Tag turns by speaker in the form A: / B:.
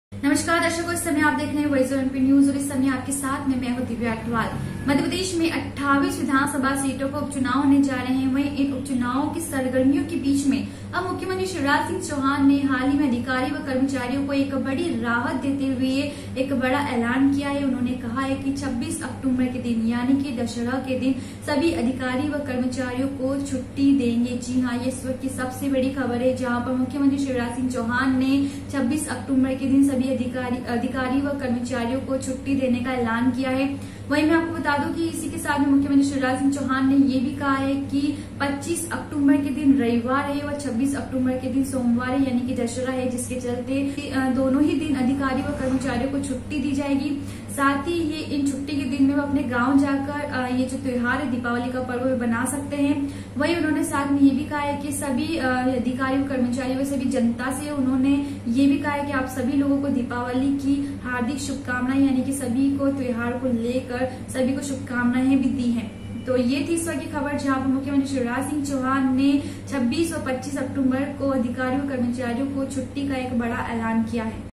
A: नमस्कार दर्शकों, इस समय आप देख रहे हैं वॉइस ऑफ न्यूज और इस समय आपके साथ में मैं हूं दिव्या अग्रवाल। मध्य प्रदेश में 28 विधानसभा सीटों पर उपचुनाव होने जा रहे हैं। वहीं इन उपचुनावों की सरगर्मियों के बीच में अब मुख्यमंत्री शिवराज सिंह चौहान ने हाल ही में अधिकारी व कर्मचारियों को एक बड़ी राहत देते हुए एक बड़ा ऐलान किया है। उन्होंने कहा है कि 26 अक्टूबर के दिन यानी कि दशहरा के दिन सभी अधिकारी व कर्मचारियों को छुट्टी देंगे। जी हाँ, ये इस वक्त की सबसे बड़ी खबर है, जहां पर मुख्यमंत्री शिवराज सिंह चौहान ने 26 अक्टूबर के दिन सभी अधिकारी व कर्मचारियों को छुट्टी देने का ऐलान किया है। वहीं मैं आपको बता दूं कि इसी के साथ में मुख्यमंत्री शिवराज सिंह चौहान ने ये भी कहा है कि 25 अक्टूबर के दिन रविवार है और 26 अक्टूबर के दिन सोमवार है, यानी कि दशहरा है, जिसके चलते दोनों ही दिन अधिकारी व कर्मचारियों को छुट्टी दी जाएगी। साथ ही ये इन छुट्टी के दिन में वो अपने गांव जाकर ये जो त्योहार है दीपावली का पर्व बना सकते हैं। वहीं उन्होंने साथ में ये भी कहा है कि सभी अधिकारी व कर्मचारी व सभी जनता से उन्होंने ये भी कहा है कि आप सभी लोगों को दीपावली की हार्दिक शुभकामनाएं, यानी कि सभी को त्योहार को लेकर सभी को शुभकामनाएं भी दी हैं। तो ये थी इस वक्त की खबर, जहां पर मुख्यमंत्री शिवराज सिंह चौहान ने 26 और 25 अक्टूबर को अधिकारियों और कर्मचारियों को छुट्टी का एक बड़ा ऐलान किया है।